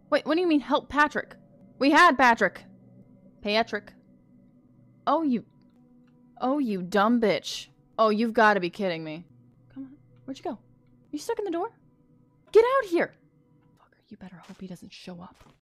Wait, what do you mean help Patrick? We had Patrick. Patrick. Oh, you dumb bitch. Oh, you've got to be kidding me. Come on. Where'd you go? You stuck in the door? Get out here. Fucker, you better hope he doesn't show up.